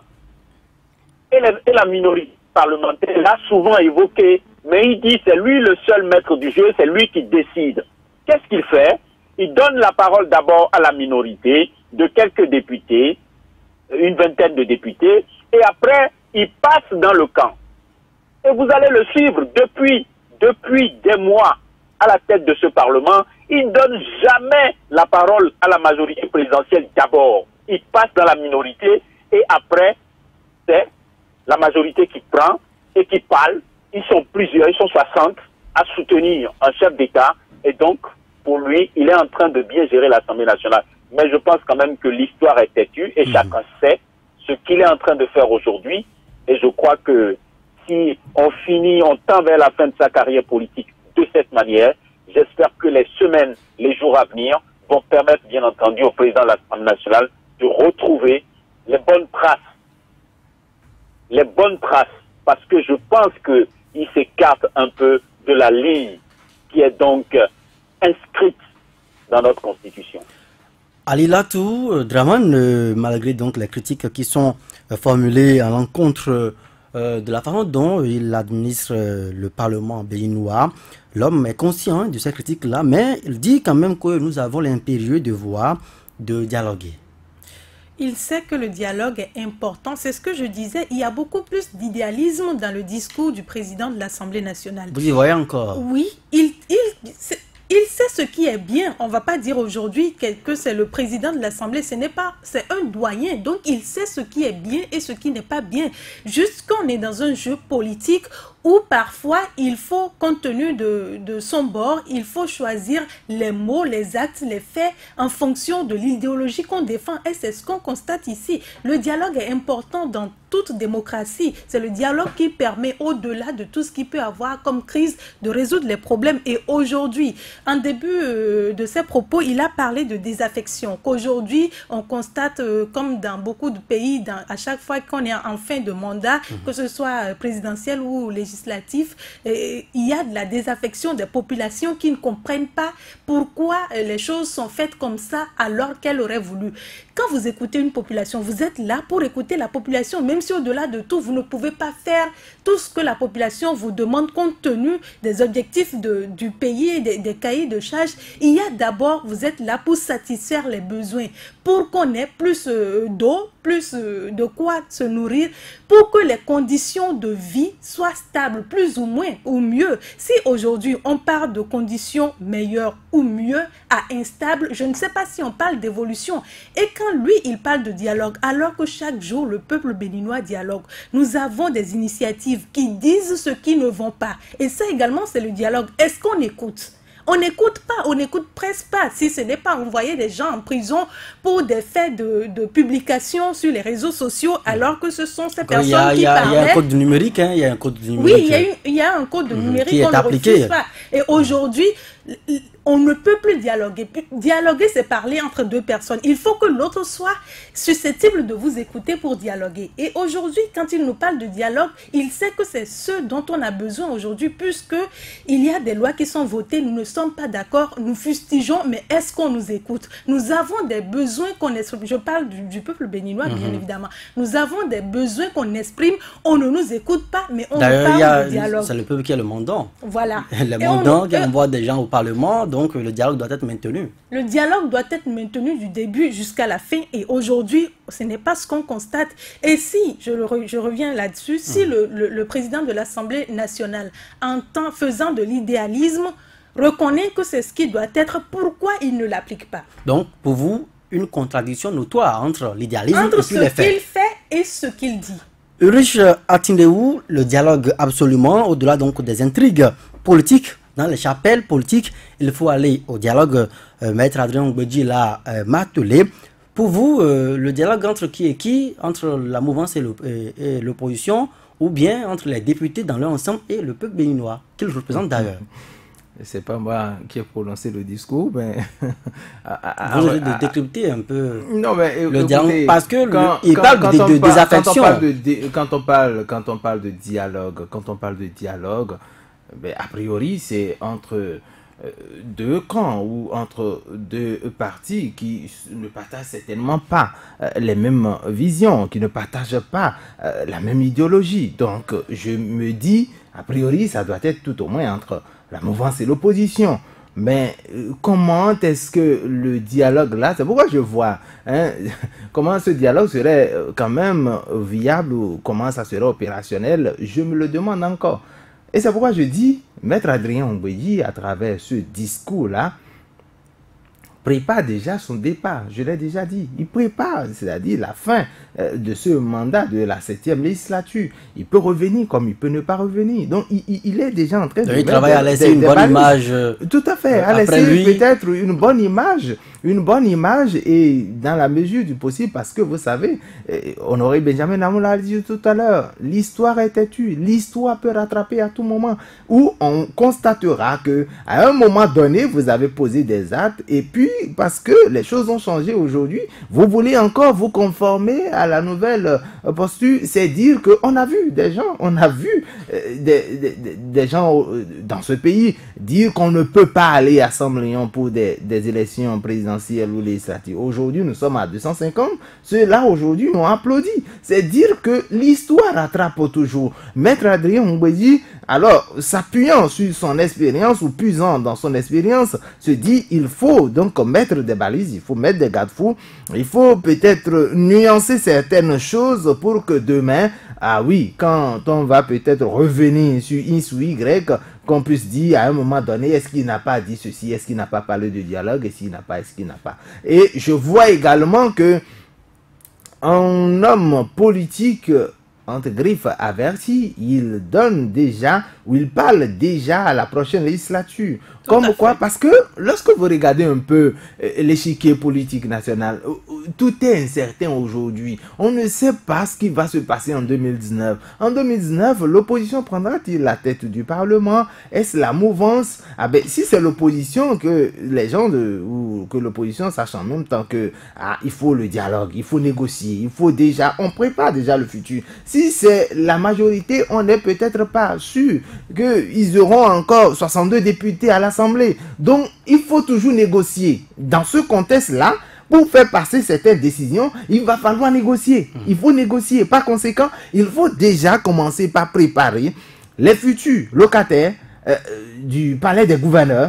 et la minorité parlementaire l'a souvent évoqué, mais il dit c'est lui le seul maître du jeu, c'est lui qui décide. Qu'est-ce qu'il fait? Il donne la parole d'abord à la minorité de quelques députés, une vingtaine de députés, et après, il passe dans le camp. Et vous allez le suivre depuis des mois à la tête de ce Parlement. Il ne donne jamais la parole à la majorité présidentielle d'abord. Il passe dans la minorité et après, c'est la majorité qui prend et qui parle. Ils sont plusieurs, ils sont 60 à soutenir un chef d'État. Et donc, pour lui, il est en train de bien gérer l'Assemblée nationale. Mais je pense quand même que l'histoire est têtue et chacun sait ce qu'il est en train de faire aujourd'hui. Et je crois que si on tend vers la fin de sa carrière politique de cette manière, j'espère que les semaines, les jours à venir vont permettre, bien entendu, au président de l'Assemblée nationale de retrouver les bonnes traces. Les bonnes traces, parce que je pense qu'il s'écarte un peu de la ligne qui est donc inscrite dans notre Constitution. Ali Latou, Draman, malgré donc les critiques qui sont formulées à l'encontre de la façon dont il administre le Parlement béninois, l'homme est conscient de ces critiques-là, mais il dit quand même que nous avons l'impérieux devoir de dialoguer. Il sait que le dialogue est important. C'est ce que je disais. Il y a beaucoup plus d'idéalisme dans le discours du président de l'Assemblée nationale. Vous y voyez encore? Oui, il sait ce qui est bien. On ne va pas dire aujourd'hui que c'est le président de l'Assemblée. C'est un doyen. Donc, il sait ce qui est bien et ce qui n'est pas bien. Juste qu'on est dans un jeu politique où parfois, il faut, compte tenu de son bord, il faut choisir les mots, les actes, les faits en fonction de l'idéologie qu'on défend. Et c'est ce qu'on constate ici. Le dialogue est important dans toute démocratie. C'est le dialogue qui permet, au-delà de tout ce qui peut avoir comme crise, de résoudre les problèmes. Et aujourd'hui, en début de ses propos, il a parlé de désaffection. Qu'aujourd'hui, on constate, comme dans beaucoup de pays, à chaque fois qu'on est en fin de mandat, que ce soit présidentiel ou législatif, il y a de la désaffection des populations qui ne comprennent pas pourquoi les choses sont faites comme ça alors qu'elles auraient voulu. Quand vous écoutez une population, vous êtes là pour écouter la population, même si au-delà de tout, vous ne pouvez pas faire tout ce que la population vous demande compte tenu des objectifs du pays, des cahiers de charges. Il y a d'abord, vous êtes là pour satisfaire les besoins, pour qu'on ait plus d'eau, plus de quoi se nourrir, pour que les conditions de vie soient stables, plus ou moins, ou mieux. Si aujourd'hui on parle de conditions meilleures ou mieux à instables, je ne sais pas si on parle d'évolution. Et quand lui, il parle de dialogue, alors que chaque jour, le peuple béninois dialogue, nous avons des initiatives qui disent ce qui ne vont pas. Et ça également, c'est le dialogue. Est-ce qu'on écoute ? On n'écoute pas, on n'écoute presque pas. Si ce n'est pas envoyer des gens en prison pour des faits de publication sur les réseaux sociaux, alors que ce sont ces personnes qui parlaient. Il y a un code numérique, hein, il y a un code numérique. Oui, il y a un code numérique qui est appliqué. Et aujourd'hui, on ne peut plus dialoguer. Dialoguer, c'est parler entre deux personnes. Il faut que l'autre soit susceptible de vous écouter pour dialoguer. Et aujourd'hui, quand il nous parle de dialogue, il sait que c'est ce dont on a besoin aujourd'hui, puisque il y a des lois qui sont votées, nous ne sommes pas d'accord, nous fustigeons, mais est-ce qu'on nous écoute? Nous avons des besoins qu'on exprime. Je parle du peuple béninois, bien évidemment. Nous avons des besoins qu'on exprime, on ne nous écoute pas, mais on parle de dialogue. C'est le peuple qui est le mandant. Voilà. Le mandant qui envoie des gens au Parlement, donc le dialogue doit être maintenu. Le dialogue doit être maintenu du début jusqu'à la fin et aujourd'hui, ce n'est pas ce qu'on constate. Et si, je reviens là-dessus, si le président de l'Assemblée nationale, faisant de l'idéalisme, reconnaît que c'est ce qui doit être, pourquoi il ne l'applique pas? Donc, pour vous, une contradiction notoire entre l'idéalisme et puis les faits. Entre ce qu'il fait et ce qu'il dit. Ulrich Atindéou, le dialogue absolument, au-delà donc des intrigues politiques, dans les chapelles politiques, il faut aller au dialogue. Maître Adrien Ngbeji l'a martelé. Pour vous, le dialogue entre qui et qui, entre la mouvance et l'opposition, ou bien entre les députés dans leur ensemble et le peuple béninois, qu'ils représentent d'ailleurs? C'est pas moi qui ai prononcé le discours, mais... Vous avez décrypté un peu non, mais, le dialogue, parce que il parle de désaffection. Quand on parle de dialogue, ben, a priori, c'est entre deux camps ou entre deux partis qui ne partagent certainement pas les mêmes visions, qui ne partagent pas la même idéologie. Donc, je me dis, a priori, ça doit être tout au moins entre la mouvance et l'opposition. Mais comment est-ce que le dialogue là, c'est pourquoi je vois, comment ce dialogue serait quand même viable ou comment ça serait opérationnel, je me le demande encore. Et c'est pourquoi je dis, Maître Adrien Ngbeji, à travers ce discours-là, prépare déjà son départ. Je l'ai déjà dit. Il prépare, c'est-à-dire la fin de ce mandat de la 7e législature. Il peut revenir comme il peut ne pas revenir. Donc, il est déjà en train de... Il travaille à laisser une bonne image. Tout à fait. À laisser peut-être une bonne image. Une bonne image et dans la mesure du possible, parce que vous savez, Honoré Benjamin Namou l'a dit tout à l'heure, l'histoire est têtue, l'histoire peut rattraper à tout moment, où on constatera que à un moment donné, vous avez posé des actes, et puis parce que les choses ont changé aujourd'hui, vous voulez encore vous conformer à la nouvelle posture, c'est dire qu'on a vu des gens, des gens dans ce pays dire qu'on ne peut pas aller à Saint-Léon pour des élections présidentielles ou législatives. Aujourd'hui, nous sommes à 250. Ceux-là, aujourd'hui, ont applaudi. C'est dire que l'histoire rattrape toujours. Maître Adrien Ngbeji, alors, s'appuyant sur son expérience ou puisant dans son expérience, se dit, il faut donc mettre des balises, il faut mettre des garde-fous, il faut peut-être nuancer certaines choses pour que demain, ah oui, quand on va peut-être revenir sur X ou Y, qu'on puisse dire à un moment donné, est-ce qu'il n'a pas dit ceci, est-ce qu'il n'a pas parlé de dialogue, est-ce qu'il n'a pas. Et je vois également que un homme politique, entre griffes averti, il donne déjà, ou il parle déjà à la prochaine législature. Comme quoi, parce que lorsque vous regardez un peu l'échiquier politique national, tout est incertain aujourd'hui. On ne sait pas ce qui va se passer en 2019. En 2019, l'opposition prendra-t-il la tête du Parlement? Est-ce la mouvance? Ah ben, si c'est l'opposition, que les gens ou que l'opposition sache en même temps que il faut le dialogue, il faut négocier, il faut déjà, on prépare déjà le futur. Si c'est la majorité, on n'est peut-être pas sûr qu'ils auront encore 62 députés à l'Assemblée. Donc, il faut toujours négocier. Dans ce contexte-là, pour faire passer certaines décisions, il va falloir négocier. Il faut négocier. Par conséquent, il faut déjà commencer par préparer les futurs locataires du palais des gouverneurs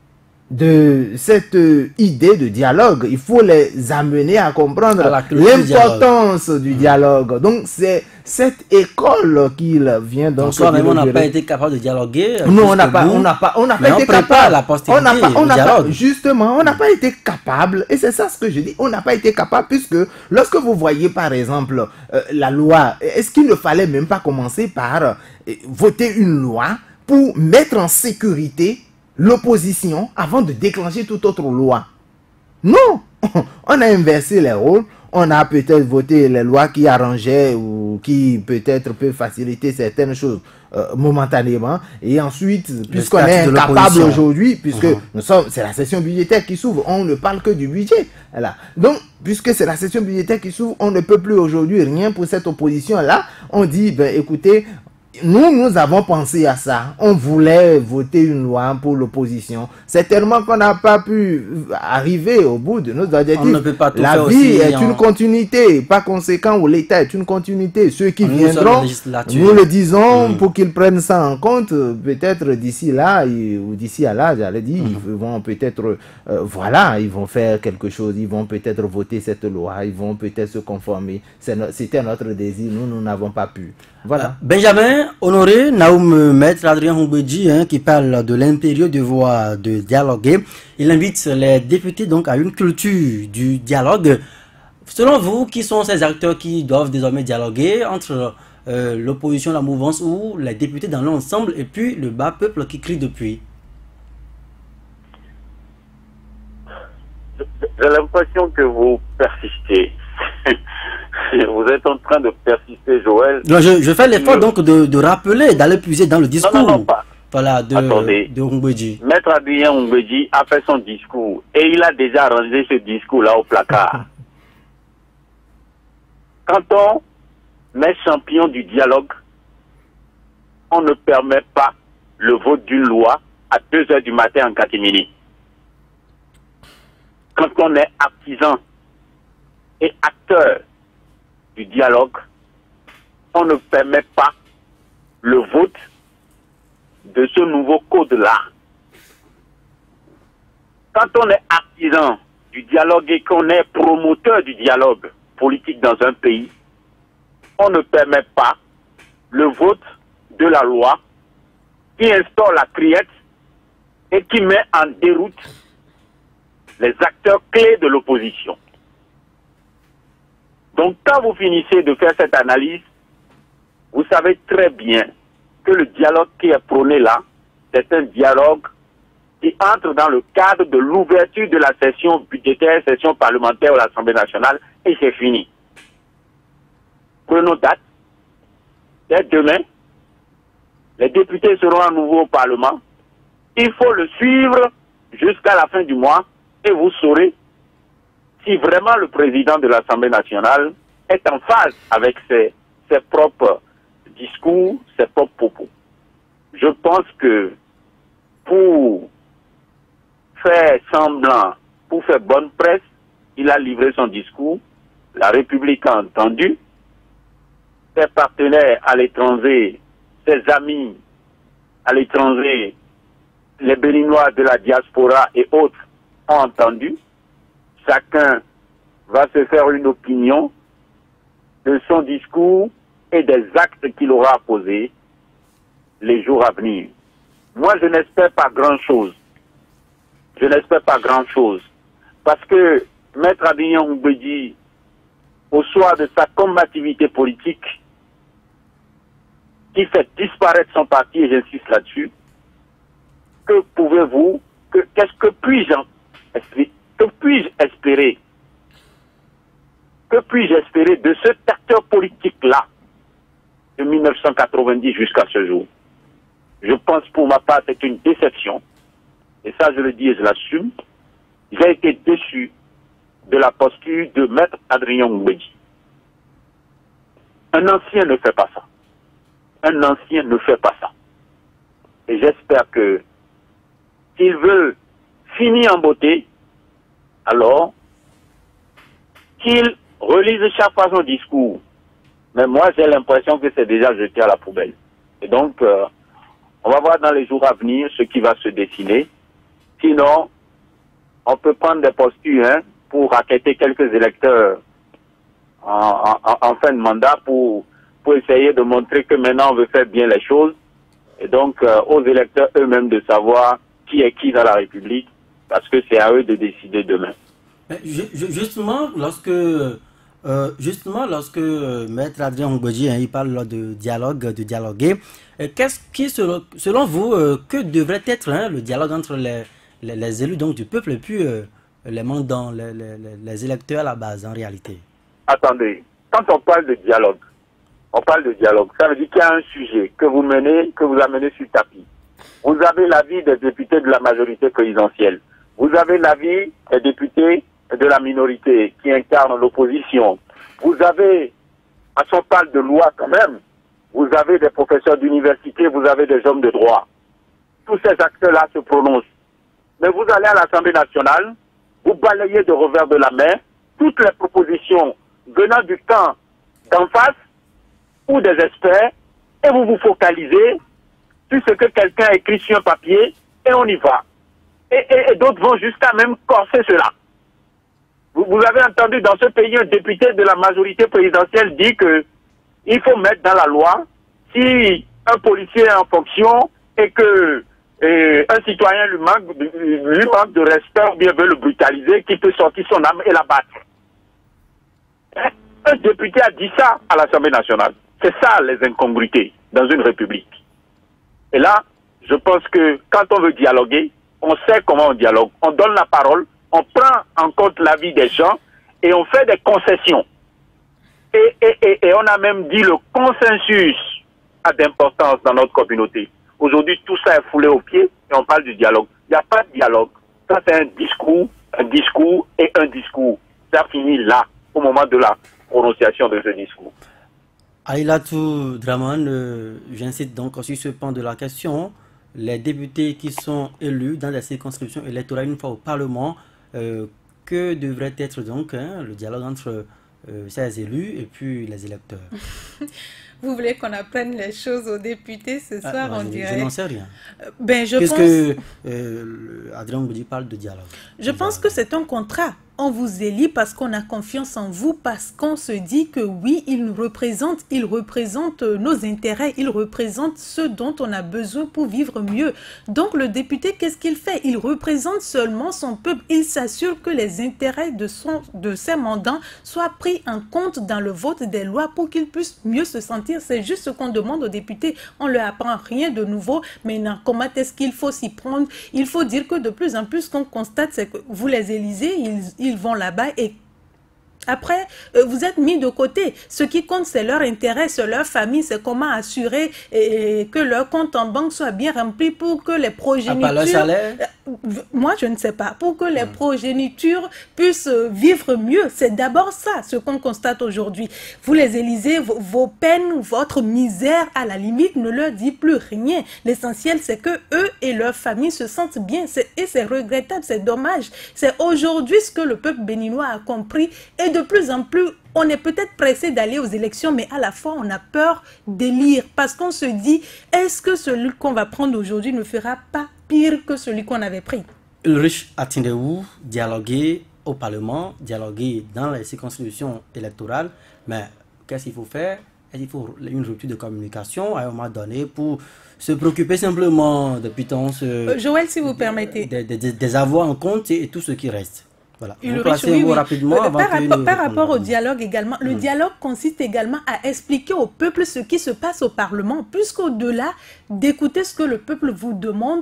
de cette idée de dialogue. Il faut les amener à comprendre l'importance du dialogue. Donc, c'est cette école qu'il vient donc on n'a pas été capable de dialoguer. Non, on n'a pas été capable. Justement, on n'a pas été capable. Et c'est ça ce que je dis. On n'a pas été capable puisque lorsque vous voyez par exemple la loi, est-ce qu'il ne fallait même pas commencer par voter une loi pour mettre en sécurité l'opposition avant de déclencher toute autre loi? Non, on a inversé les rôles. On a peut-être voté les lois qui arrangeaient ou qui peut-être peuvent faciliter certaines choses momentanément. Et ensuite, puisqu'on est incapable aujourd'hui, puisque c'est la session budgétaire qui s'ouvre, on ne parle que du budget. Voilà. Donc, puisque c'est la session budgétaire qui s'ouvre, on ne peut plus aujourd'hui rien pour cette opposition-là. On dit, ben écoutez, nous avons pensé à ça. On voulait voter une loi pour l'opposition. C'est tellement qu'on n'a pas pu arriver au bout de nos objectifs. On ne peut pas tout La faire vie aussi est une continuité. Par conséquent, où l'État est une continuité. Ceux qui viendront, nous le disons, pour qu'ils prennent ça en compte, peut-être d'ici là, ou d'ici à là, j'allais dire, ils vont peut-être, voilà, ils vont faire quelque chose. Ils vont peut-être voter cette loi. Ils vont peut-être se conformer. C'était notre désir. Nous n'avons pas pu. Voilà. Benjamin Honoré, Naoum Maître Adrien Humbedji, qui parle de l'impérieux devoir de dialoguer. Il invite les députés donc à une culture du dialogue. Selon vous, qui sont ces acteurs qui doivent désormais dialoguer entre l'opposition, la mouvance ou les députés dans l'ensemble et puis le bas peuple qui crie depuis? J'ai l'impression que vous persistez. Vous êtes en train de persister, Joël. Non, je fais l'effort donc de rappeler, d'aller puiser dans le discours. Non, pas. Voilà, de Humbedji. Maître Adrien Humbedji a fait son discours et il a déjà rangé ce discours-là au placard. Quand on est champion du dialogue, on ne permet pas le vote d'une loi à 2 h du matin en catimini. Quand on est artisan et acteur du dialogue, on ne permet pas le vote de ce nouveau code-là. Quand on est artisan du dialogue et qu'on est promoteur du dialogue politique dans un pays, on ne permet pas le vote de la loi qui instaure la criette et qui met en déroute les acteurs clés de l'opposition. Donc, quand vous finissez de faire cette analyse, vous savez très bien que le dialogue qui est prôné là, c'est un dialogue qui entre dans le cadre de l'ouverture de la session budgétaire, session parlementaire de l'Assemblée nationale, et c'est fini. Prenons date. Dès demain, les députés seront à nouveau au Parlement. Il faut le suivre jusqu'à la fin du mois et vous saurez si vraiment le président de l'Assemblée nationale est en phase avec ses propres discours, ses propres propos. Je pense que pour faire semblant, pour faire bonne presse, il a livré son discours, la République a entendu, ses partenaires à l'étranger, ses amis à l'étranger, les Béninois de la diaspora et autres ont entendu. Chacun va se faire une opinion de son discours et des actes qu'il aura posés les jours à venir. Moi, je n'espère pas grand-chose. Je n'espère pas grand-chose. Parce que Maître Adrien Humbedji, au soir de sa combativité politique, qui fait disparaître son parti, et j'insiste là-dessus, que pouvez-vous, que puis-je espérer de cet acteur politique-là de 1990 jusqu'à ce jour? Je pense pour ma part c'est une déception. Et ça je le dis et je l'assume. J'ai été déçu de la posture de Maître Adrien Humbedji. Un ancien ne fait pas ça. Un ancien ne fait pas ça. Et j'espère que s'il veut finir en beauté, alors qu'il relise chaque fois son discours. Mais moi, j'ai l'impression que c'est déjà jeté à la poubelle. Et donc, on va voir dans les jours à venir ce qui va se dessiner. Sinon, on peut prendre des postures pour raqueter quelques électeurs en fin de mandat pour essayer de montrer que maintenant on veut faire bien les choses. Et donc, aux électeurs eux-mêmes de savoir qui est qui dans la République, parce que c'est à eux de décider demain. Justement, lorsque Maître Adrien Humbedji il parle de dialogue, de dialoguer, qu'est-ce qui, selon vous, que devrait être le dialogue entre les élus donc, du peuple et puis les mandants, les électeurs à la base en réalité? Attendez, quand on parle de dialogue, ça veut dire qu'il y a un sujet que vous amenez sur le tapis. Vous avez l'avis des députés de la majorité présidentielle. Vous avez l'avis des députés de la minorité qui incarnent l'opposition. Vous avez, à son parle de loi quand même, vous avez des professeurs d'université, vous avez des hommes de droit. Tous ces acteurs-là se prononcent. Mais vous allez à l'Assemblée nationale, vous balayez de revers de la main toutes les propositions venant du camp d'en face ou des experts et vous vous focalisez sur ce que quelqu'un a écrit sur un papier et on y va. Et d'autres vont jusqu'à même corser cela. Vous avez entendu dans ce pays un député de la majorité présidentielle dire que il faut mettre dans la loi si un policier est en fonction et que un citoyen lui manque de respect ou bien veut le brutaliser, qu'il peut sortir son arme et la battre. Un député a dit ça à l'Assemblée nationale. C'est ça les incongruités dans une république. Et là, je pense que quand on veut dialoguer, on sait comment on dialogue. On donne la parole, on prend en compte l'avis des gens et on fait des concessions. Et on a même dit le consensus a d'importance dans notre communauté. Aujourd'hui, tout ça est foulé aux pieds et on parle du dialogue. Il n'y a pas de dialogue. Ça, c'est un discours et un discours. Ça finit là, au moment de la prononciation de ce discours. Aïlatou Draman, j'incite donc sur ce pan de la question. Les députés qui sont élus dans des circonscriptions électorales une fois au Parlement, que devrait être donc le dialogue entre ces élus et puis les électeurs? Vous voulez qu'on apprenne les choses aux députés ce soir, on dirait? Je n'en sais rien. Puisque Adrien Mbedji parle de dialogue. Je pense que c'est un contrat. On vous élit parce qu'on a confiance en vous, parce qu'on se dit que oui, il représente nos intérêts, il représente ce dont on a besoin pour vivre mieux. Donc le député, qu'est-ce qu'il fait? Il représente seulement son peuple. Il s'assure que les intérêts de ses mandants soient pris en compte dans le vote des lois pour qu'ils puissent mieux se sentir. C'est juste ce qu'on demande aux députés. On ne leur apprend rien de nouveau. Maintenant, comment est-ce qu'il faut s'y prendre? Il faut dire que de plus en plus, ce qu'on constate, c'est que vous les élisez, ils vont là-bas et après, vous êtes mis de côté. Ce qui compte, c'est leur intérêt, c'est leur famille, c'est comment assurer que leur compte en banque soit bien rempli pour que les progénitures... À part le salaire? Moi, je ne sais pas. Pour que les progénitures puissent vivre mieux. C'est d'abord ça, ce qu'on constate aujourd'hui. Vous les élisez, vos peines, votre misère, à la limite, ne leur dit plus rien. L'essentiel, c'est que eux et leur famille se sentent bien. Et c'est regrettable, c'est dommage. C'est aujourd'hui ce que le peuple béninois a compris. Et de plus en plus, on est peut-être pressé d'aller aux élections, mais à la fois, on a peur d'élire. Parce qu'on se dit, est-ce que celui qu'on va prendre aujourd'hui ne fera pas pire que celui qu'on avait pris? Ulrich Atindewou, dialoguer au Parlement, dialoguer dans les circonscriptions électorales, mais qu'est-ce qu'il faut faire? Il faut une rupture de communication à un moment donné pour se préoccuper simplement de pitance, Joël, si vous permettez. Des avoirs en compte et tout ce qui reste. Voilà. Rapidement par rapport au dialogue également, le dialogue consiste également à expliquer au peuple ce qui se passe au Parlement, puisqu'au-delà d'écouter ce que le peuple vous demande,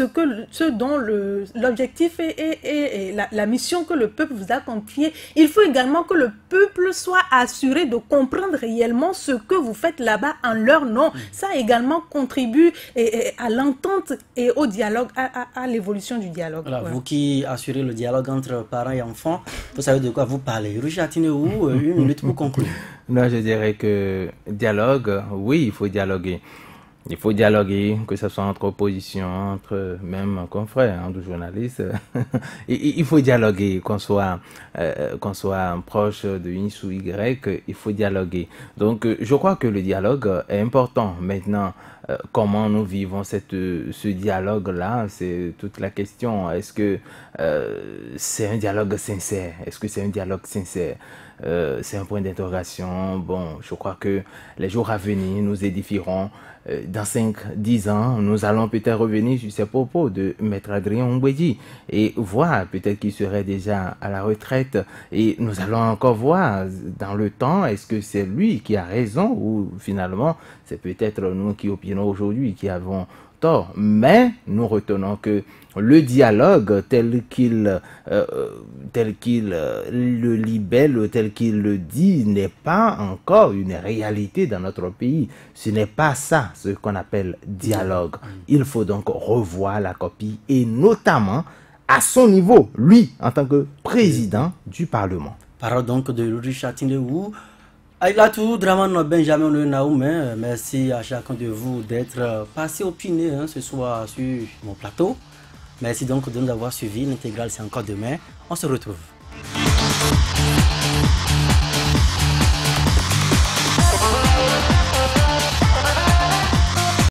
ce dont l'objectif et la mission que le peuple vous a confiée, il faut également que le peuple soit assuré de comprendre réellement ce que vous faites là-bas en leur nom. Ça également contribue à l'entente et au dialogue, à l'évolution du dialogue. Voilà, ouais. Vous qui assurez le dialogue entre parents et enfants, vous savez de quoi vous parlez. Ulrich Atindewou, une minute pour conclure. Non, je dirais que dialogue, oui, il faut dialoguer. Il faut dialoguer, que ce soit entre opposition, entre même confrères, entre journalistes. Il faut dialoguer, qu'on soit proche de X ou Y, il faut dialoguer. Donc, je crois que le dialogue est important. Maintenant, comment nous vivons ce dialogue-là, c'est toute la question. Est-ce que c'est un dialogue sincère? Est-ce que c'est un dialogue sincère? C'est un point d'interrogation. Bon, je crois que les jours à venir nous édifieront. Dans 5-10 ans, nous allons peut-être revenir sur ces propos de Maître Adrien Mbedji et voir peut-être qu'il serait déjà à la retraite et nous allons encore voir dans le temps, est-ce que c'est lui qui a raison ou finalement c'est peut-être nous qui opinons aujourd'hui qui avons tort. Mais nous retenons que le dialogue tel qu'il le libelle, tel qu'il le dit, n'est pas encore une réalité dans notre pays. Ce n'est pas ça ce qu'on appelle dialogue. Il faut donc revoir la copie et notamment à son niveau, lui, en tant que président du Parlement. Parole donc de Ulrich Atindewou. Aïlatou, Draman Benjamin Naoumé, merci à chacun de vous d'être passé opiné ce soir sur mon plateau. Merci donc de nous avoir suivis. L'intégrale, c'est encore demain. On se retrouve.